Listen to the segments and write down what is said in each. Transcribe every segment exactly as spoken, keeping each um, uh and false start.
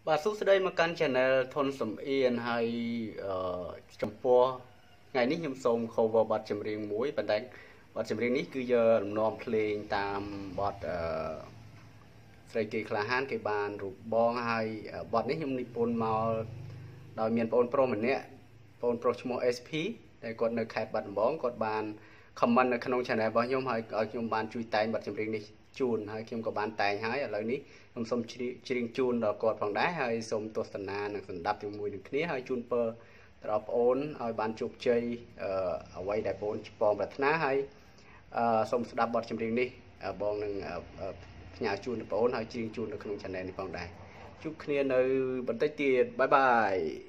បាទសួស្តីមកកាន់ channel ធនសំអៀនហើយចំពោះថ្ងៃនេះខ្ញុំសូម cover បទចម្រៀងមួយប៉ុន្តែបទចម្រៀងនេះគឺយកលំនាំភ្លេងតាមបទអឺស្រីគេក្លាហានគេបានរូបបងហើយបទនេះខ្ញុំនិពន្ធមកដោយមានបងប្រុសម្នាក់បងប្រុសឈ្មោះ เอส พี ដែលគាត់នៅខេត្តបាត់ដំបងគាត់បាន comment នៅក្នុង channel របស់ខ្ញុំហើយឲ្យខ្ញុំបានជួយតែងបទចម្រៀងនេះជូនហើយខ្ញុំក៏បានតែងហើយឥឡូវនេះខ្ញុំសូមច្រៀងជូនដល់គាត់ផងដែរហើយសូមទស្សនានិងស្ដាប់ជាមួយនឹងគ្នាហើយជូនពរដល់បងអូនឲ្យបានជោគជ័យអ្វីដែលបងអូនបងប្រាថ្នាហើយសូមស្ដាប់បទចម្រៀងនេះបងនឹងផ្ញើជូនដល់បងអូនហើយច្រៀងជូននៅក្នុង channel នេះផងដែរជួបគ្នានៅបន្តិចទៀតបាយបាយ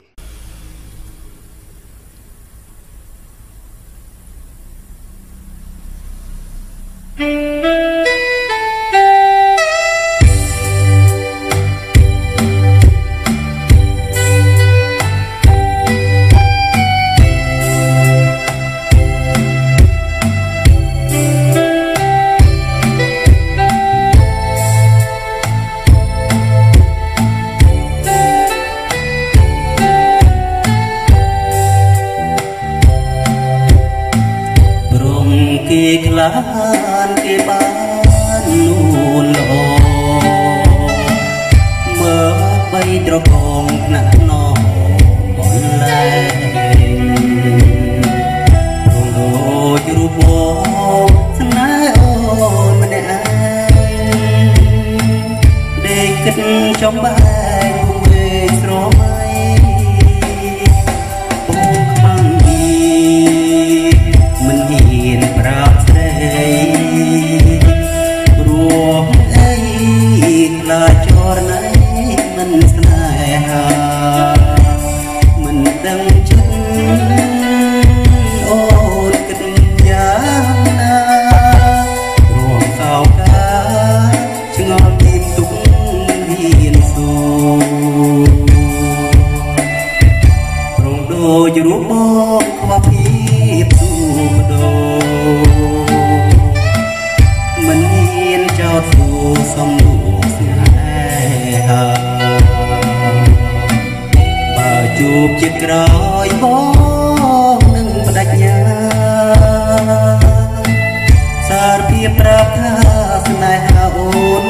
គេក្លាហានគេបាននួនល្អមើលបីត្រកងថ្នាក់ណោបំលែងរងដូចរូបបងស្នេហ៍អូនម្នាក់ឯងដេកគិតចំបែកពុំវេស្រមៃបងខ្មាំងពីមិនហ៊ានប្រាប់ស្រីរួមអីខ្លាចចរណៃមិនស្នេហាមិនដឹងចិត្តអូនគិតយ៉ាងណារួមសោកាឆ្ងល់ពីទុកហ៊ានសួររងដូចរូបបងខ្វះភាពទូបដោមិនហ៊ានចោទសួរសំដួលស្នេហាបើជួបជាតិក្រោយបងនឹងបដិញ្ញាសារភាពប្រាប់ថាស្នេហាអូន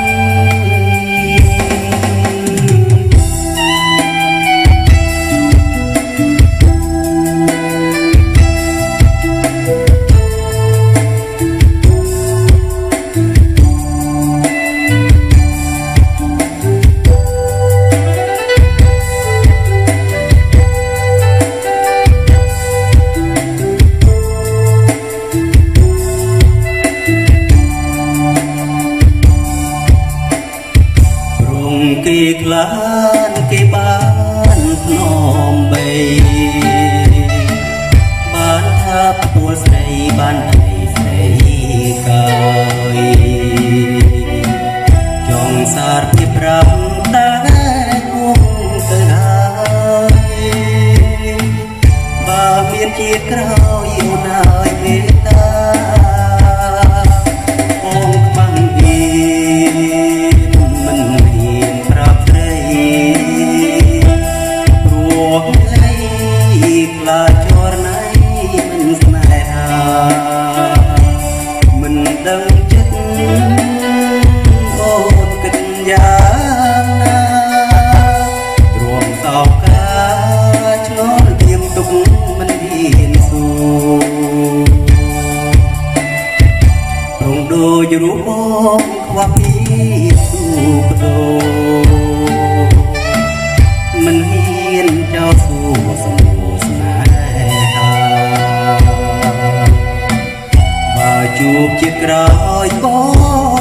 គេក្លានគេបានភ្នំបីបានថាពួលស្រីបានអីស្រីកាយចង់សារពីប្រាប់តែគង់ទៅហើយបើមានជាតិក្រោយអូនហើយមេត្តាអូនខ្មាំងពីខ្លាចចរណៃមិនស្នេហាមិនដឹងចិត្តអូនគិតយ៉ាងណារួមសោកាឆ្ងល់ទៀមទុកមិនហ៊ានសួររងដូចរូបបងខ្វះភាពទូបដោមិនហ៊ានចោទសួរសំដួលស្នេហាបើជួបជាតិក្រោយបង